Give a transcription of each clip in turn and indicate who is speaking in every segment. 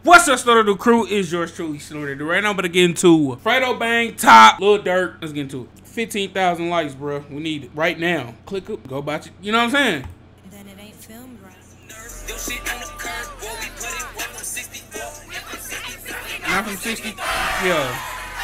Speaker 1: What's up, Snorter the Crew? Is yours truly, Snorter. Right now, I'm about to get into Fredo Bang, Top, Lil Durk. Let's get into it. 15,000 likes, bro. We need it right now. Click up, go about you. You know what I'm saying?
Speaker 2: And then it ain't filmed right.
Speaker 1: Not from 60. Yeah.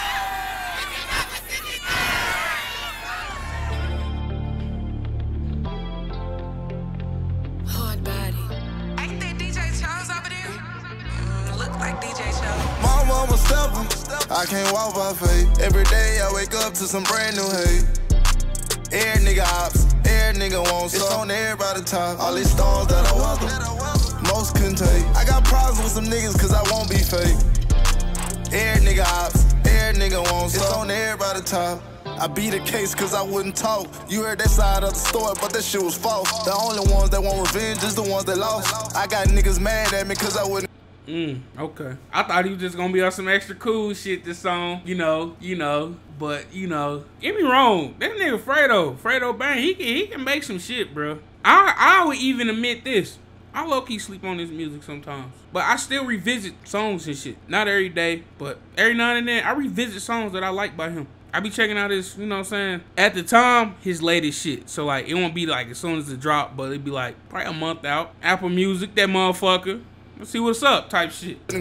Speaker 2: Hard body.
Speaker 3: Ain't that DJ Chose over there? Look like DJ Chose.
Speaker 4: My mama steppin', I can't walk by faith. Every day I wake up to some brand new hate. Every nigga ops, every nigga wants some. It's on everybody top. All these storms that I welcome, most couldn't take. I got problems with some niggas cause I won't be fake. Every nigga ops, every nigga wants some. It's on everybody top. I beat a case cause I wouldn't talk. You heard that side of the story, but that shit was false. The only ones that want revenge is the ones that lost. I got niggas mad at me cause I wouldn't.
Speaker 1: Okay. I thought he was just gonna be on some extra cool shit this song. You know, but get me wrong. That nigga Fredo Bang, he can make some shit, bro. I would even admit this. I low-key sleep on his music sometimes. But I still revisit songs and shit. Not every day, but every now and then I revisit songs that I like by him. I be checking out his, you know what I'm saying? At the time, his latest shit. So like, it won't be like as soon as it drop, but it'd be like probably a month out. Apple Music, that motherfucker. Let's see what's up type shit.
Speaker 4: As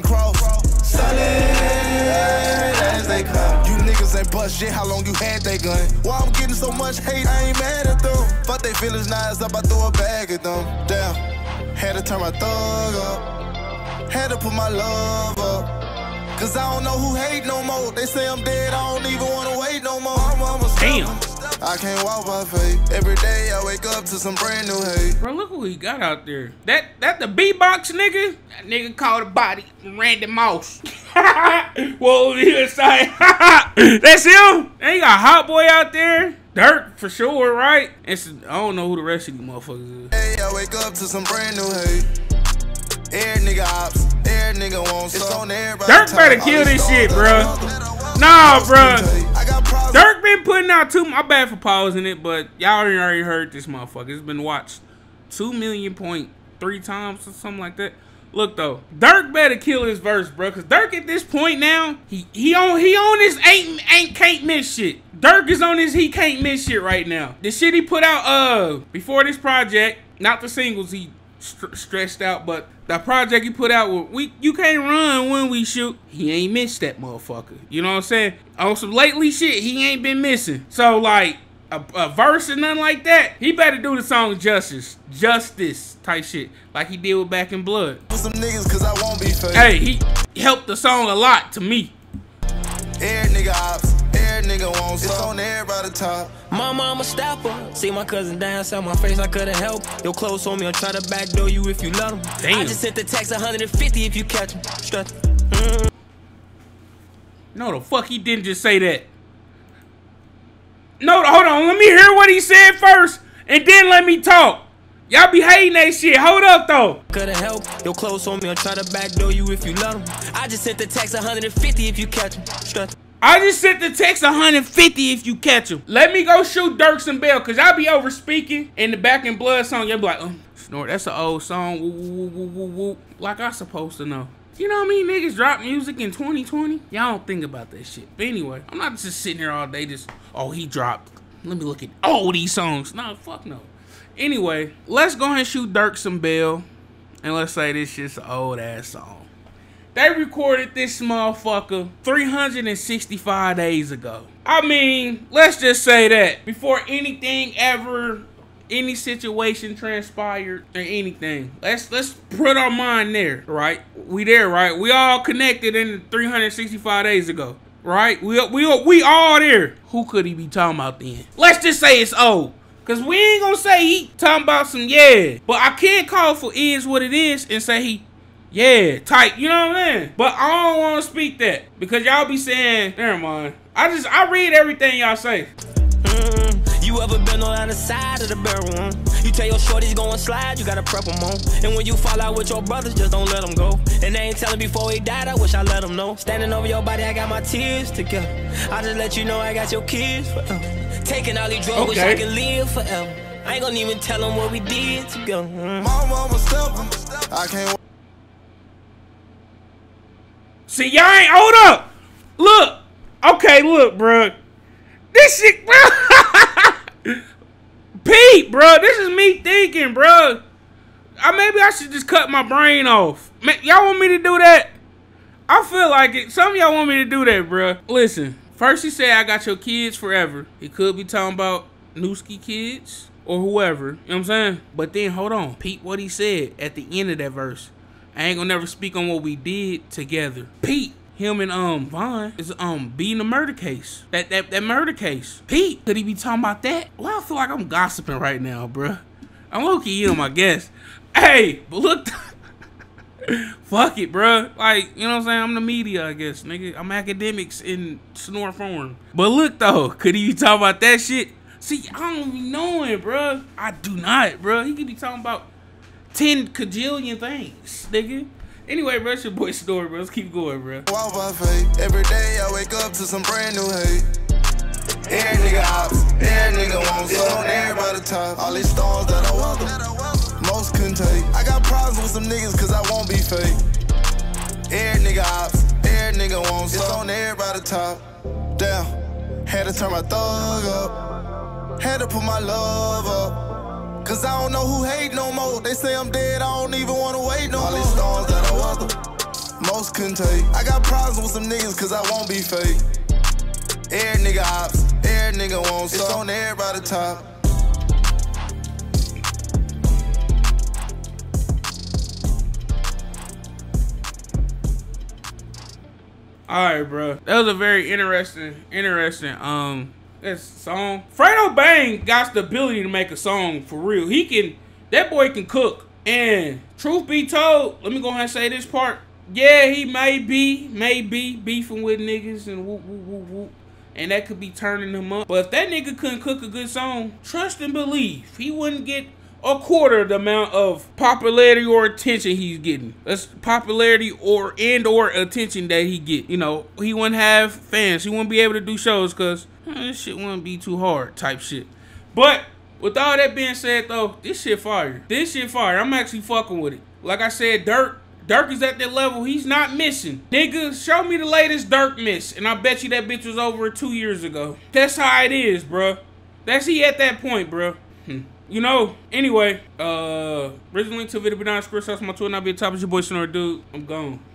Speaker 4: they come. You niggas ain't bust shit, how long you had that gun? Why I'm getting so much hate, I ain't mad at them. Fuck they feelings, now it's up, I throw a bag at them. Damn, had to turn my thug up. Had to put my love up. Cause I don't know who hate no more. They say I'm dead, I don't even wanna wait no more.
Speaker 1: Damn.
Speaker 4: I can't walk by faith. Every day I wake up to some brand new hate.
Speaker 1: Bro, look who he got out there. That the B-Box nigga? That nigga called a body Randy Moss. Whoa, he was saying, that's him? And he got Hot Boy out there. Durk for sure, right? I don't know who the rest of these motherfuckers is.
Speaker 4: Hey, I wake up to some brand new hate. Every nigga ops, every nigga wants some. It's on everybody.
Speaker 1: Durk better kill this shit, bro. Nah, bro. Durk been putting out my bad for pausing it, but y'all already heard this motherfucker. It's been watched 2,000,000.3 times or something like that. Look though, Durk better kill his verse, bro. Cause Durk at this point now, he on his ain't can't miss shit. Durk is on his he can't miss shit right now. The shit he put out before this project, not the singles he stressed out, but the project he put out with you can't run when we shoot. He ain't missed that motherfucker. You know what I'm saying? On some lately shit, he ain't been missing. So like a verse or nothing like that, he better do the song justice type shit, like he did with Back in Blood.
Speaker 4: Some niggas cause I won't be fake.
Speaker 1: Hey, he helped the song a lot to me.
Speaker 4: Every nigga ops, every nigga wants some. It's on everybody top.
Speaker 5: My mama stopper. See my cousin dance on my face, I couldn't help. Your clothes on me, I'll try to backdoor you if you let him.
Speaker 1: Damn.
Speaker 5: I just sent the text 150 if you catch him. Strut.
Speaker 1: No, the fuck he didn't just say that. No, hold on. Let me hear what he said first, and then let me talk. Y'all be hating that shit. Hold up, though.
Speaker 5: Couldn't help. Your clothes on me, I'll try to backdoor you if you let him. I just sent the text 150 if you catch him. Strut.
Speaker 1: I just sent the text 150 if you catch him. Let me go shoot Durk some bell, cause y'all be over speaking in the Back in Blood song. Y'all be like, Snort, that's an old song. Woo, woo, woo, woo, woo. Like I supposed to know. You know what I mean? Niggas drop music in 2020. Y'all don't think about that shit. But anyway, I'm not just sitting here all day just, oh, he dropped. Let me look at all these songs. No, fuck no. Anyway, let's go ahead and shoot Durk some bell. And let's say this shit's an old ass song. They recorded this motherfucker 365 days ago. I mean, let's just say that. Before anything ever, any situation transpired or anything. Let's put our mind there, right? We there, right? We all connected in 365 days ago, right? We all there. Who could he be talking about then? Let's just say it's old. Cause we ain't gonna say he talking about some yeah. But I can't call for is what it is and say he yeah, tight, you know what I mean? But I don't want to speak that because y'all be saying, never mind. I read everything y'all say.
Speaker 5: You ever been on the side of the barrel? You tell your shorties going slide, you gotta prep them on. And when you fall out with your brothers, just don't let them go. And they ain't telling before he died, I wish I let them know. Standing over your body, I got my tears together. I just let you know I got your kids forever. Taking all these drugs, wish I could live forever. I ain't gonna even tell them what we did together.
Speaker 4: My mama steppin', I can't.
Speaker 1: See, y'all ain't, hold up. Look. Okay, look, bro. This shit, bro. Pete, bro. This is me thinking, bro. Maybe I should just cut my brain off. Y'all want me to do that? I feel like it. Some of y'all want me to do that, bro. Listen, first he said, I got your kids forever. He could be talking about Newski kids or whoever. You know what I'm saying? But then, hold on. Pete, what he said at the end of that verse. I ain't gonna never speak on what we did together. Pete, him and Von is beating a murder case. That murder case. Pete, could he be talking about that? Well, I feel like I'm gossiping right now, bro. I'm low-key him, I guess. Hey, but look, fuck it, bro. Like, you know what I'm saying? I'm the media, I guess, nigga. I'm academics in snore form. But look, though, could he be talking about that shit? See, I don't be knowing, bro. I do not, bro. He could be talking about 10 kajillion things, nigga. Anyway, bro, it's your boy Story, bro. Let's keep going, bro.
Speaker 4: Every day I wake up to some brand new hate. Every nigga ops, every nigga wants it's on everybody top. All these storms that I welcome, most couldn't take. I got problems with some niggas cause I won't be fake. Every nigga ops, every nigga wants it's on everybody top. Damn, had to turn my thug up, had to put my love up. Cause I don't know who hate no more. They say I'm dead, I don't even wanna wait no more. All these storms that I welcome, most couldn't take. I got problems with some niggas cause I won't be fake. Every nigga ops, every nigga wants it's on everybody top.
Speaker 1: Alright, bro. That was a very interesting that song. Fredo Bang got the ability to make a song for real. That boy can cook. And truth be told, let me go ahead and say this part. Yeah, he may be beefing with niggas and whoop, whoop, whoop, whoop. And that could be turning him up. But if that nigga couldn't cook a good song, trust and believe, he wouldn't get a quarter the amount of popularity or attention he's getting. That's popularity or attention that he get. You know, he wouldn't have fans. He wouldn't be able to do shows because this shit wouldn't be too hard type shit. But with all that being said, though, this shit fire. This shit fire. I'm actually fucking with it. Like I said, Durk is at that level. He's not missing. Nigga, show me the latest Durk miss, and I bet you that bitch was over 2 years ago. That's how it is, bro. That's he at that point, bro. You know, anyway, original link to the video be down in the description. My Twitter, not be the top. It's your boy Snore Dude. I'm gone.